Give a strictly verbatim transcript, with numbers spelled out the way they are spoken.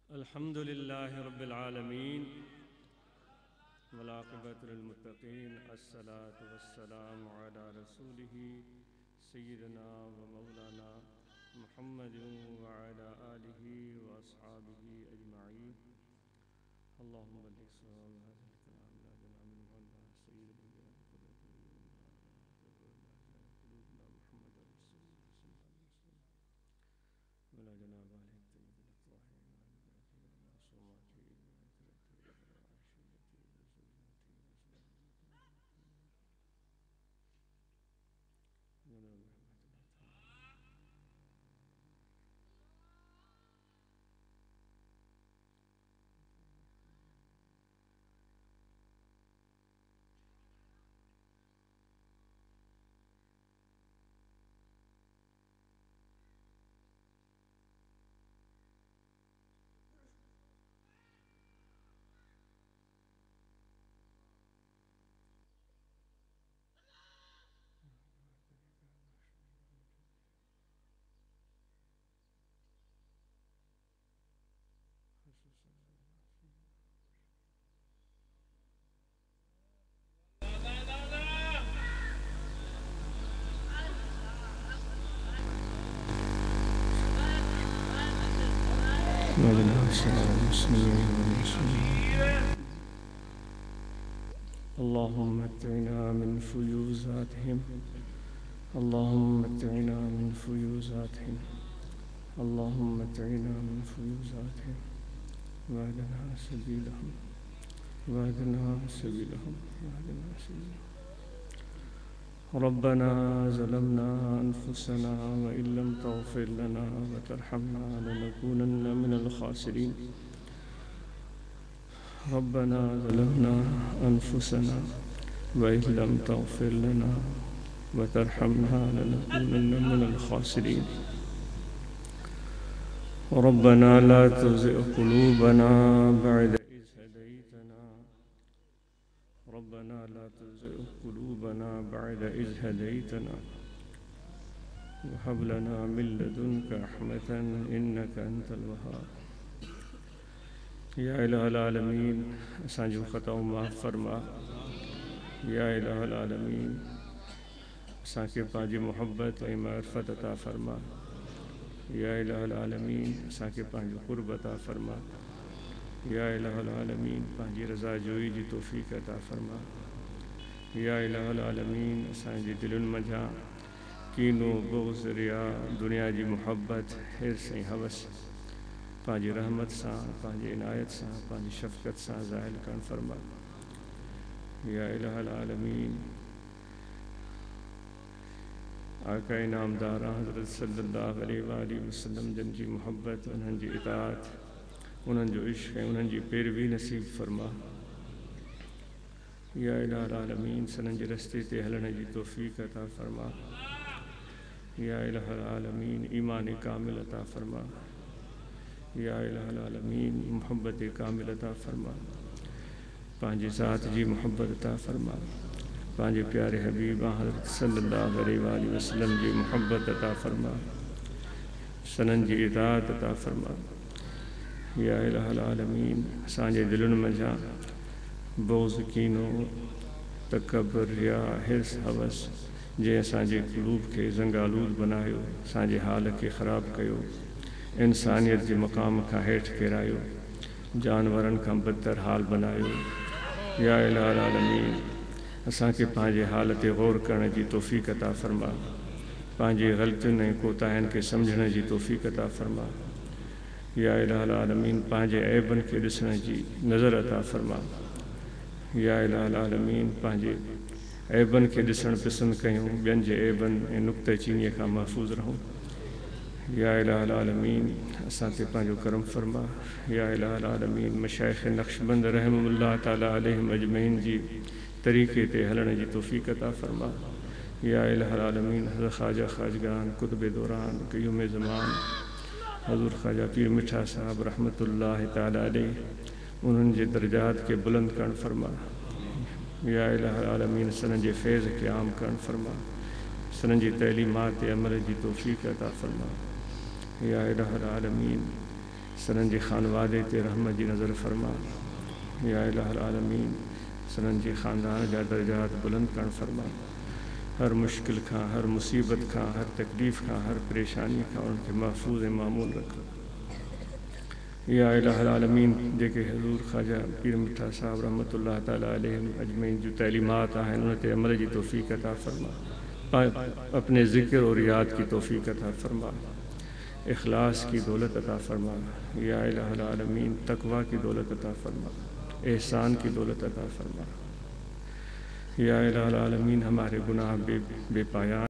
अल्हम्दुलिल्लाहि रब्बिल आलमीन वल आक़िबतु लिल मुत्तक़ीन अस्सलातु वस्सलामु अला रसूलिही सय्यिदिना व मौलाना मुहम्मदिन व अला आलिही व अस्हाबिही अजमाईन। अल्लाहुम्मा बल्लिग़ सवाब हाज़िल कलाम ला जनाब मौलाना सय्यिदुल वला जनाब अलैहि तय्यिबुल अत्वाहिरीन اللهم متعنا من فيوزاتهم اللهم متعنا من فيوزاتهم اللهم متعنا من فيوزاتهم واهدنا سبيلهم واهدنا سبيلهم واهدنا سبيلهم ربنا ظلمنا أنفسنا وإن لم تغفر لنا وترحمنا لنكونن من الخاسرين ربنا ظلمنا أنفسنا وإن لم تغفر لنا وترحمنا لنكونن من الخاسرين ربنا لا تزغ قلوبنا بعد إذ هديتنا ربنا لا تزغ قلوبنا بعد إذ هديتنا وهب لنا من لدنك رحمة إنك أنت الوهاب या इलाहल आलमीन असांजूं ख़ताऊं माफ़ फरमा। या इलाहल आलमीन असांखे पंहिंजी मुहब्बत ऐं मारिफत अता फरमा। या इलाहल आलमीन असांखे पंहिंजो क़ुर्ब अता फरमा। या इलाहल आलमीन पंहिंजी रज़ा जोई जी तौफ़ीक़ अता फरमा। या इलाहल आलमीन असांजे दिलुनि मंझां कीनो बुग़्ज़ रिया दुनिया जी मुहब्बत हिर्स ऐं हवस पंहिंजी रहमत सां पंहिंजी इनायत सां पंहिंजी शफ़क़त सां ज़ाहिल करणु फरमा। या इलाहल आलमीन आका इनामदार हज़रत सल्लल्लाहु अलैहि वसल्लम जिन जी मुहब्बत उन्हनि जी इताअत उन्हनि जो इश्क़ ऐं उन्हनि जी पैरवी नसीब फरमा। या इलाहल आलमीन सननि जे रस्ते ते हलण जी तौफ़ीक़ अता फरमा। या इलाहल आलमीन ईमान कामिल अता फरमा। या इलाहल आलमीन मुहब्बत कामिल अता फरमा। पंहिंजी ज़ात जी मुहब्बत अता फरमा। पंहिंजे प्यारे हबीब हज़रत सल्लल्लाहु अलैहि वसल्लम जी मुहब्बत अता फरमा। सनन जी इताअत अता फरमा। या इलाहल आलमीन असांजे दिलुनि मंझां बुग़्ज़ कीनो तकब्बुर रिया हिर्स हवस जंहिं असांजे क़ुलूब खे ज़ंगालूद बनायो असांजे हाल खे ख़राब कयो इंसानियत जे मक़ाम खां हेठि किरायो जानवरनि खां बदतर हाल बनायो। या इलाहल आलमीन असांखे पंहिंजे हाल ते ग़ौर करण जी तौफ़ीक़ अता फरमा। पंहिंजी ग़लतियुनि ऐं कोताहियुनि खे सम्झण जी तौफ़ीक़ अता फरमा। या इलाहल आलमीन पंहिंजे ऐबनि खे ॾिसण जी नज़र अता फरमा। या इलाहल आलमीन पंहिंजे ऐबनि खे ॾिसणु पसंदि कयूं ॿियनि जे ऐबनि ऐं नुक्ते चीनीअ खां महफ़ूज़ रहूं। या इलाहल आलमीन असां ते पंहिंजो करम फरमा। या इलाहल आलमीन मशाइख़ नक्शबंद रहमतुल्लाह ताला अलैहिम अजमईन जी तरीक़े ते हलण जी तौफ़ीक़ अता फरमा। या इलाहल आलमीन हज़रत ख़्वाजा ख़्वाजगान कुतुब दौरान क़य्यूम ज़मान हुज़ूर ख़्वाजा पीर मिठा साहब रहमतुल्लाह ताला अलैहि उन्हनि जे दर्जात खे बुलंद करणु फरमा। या इलाहल आलमीन सननि जे फैज़ खे आम करणु फरमा। सननि जी तैलीमात अमल जी तौफ़ीक़ अता फरमा। या इलाहल आलमीन सरंज खानवादे ते रहमत जी नज़र फरमा। या इलाहुल आलमीन सरंज ख़ानदान जा दर्जात बुलंद करण फरमा। हर मुश्किल खां, हर मुसीबत खां, हर तकलीफ़ खां, हर परेशानी खां उनके महफूज मामूल रख। या इलाहुल आलमीन जेके हज़ूर ख़्वाजा पीर मिठा साहब रहमतुल्लाह ताला अलैहि अजमईन जो तैलीमात आहिनि उन ते अमल जी तौफ़ीक़ अता फ़रमा। अपने ज़िक्र और याद की तौफ़ीक़ अता फ़रमा। इखलास की दौलत अता फ़रमा। या इलाहुल आलमीन तक़वा की दौलत अता फ़रमा। एहसान की दौलत अता फ़रमा। या इलाहुल आलमीन हमारे गुनाह बे बेपाया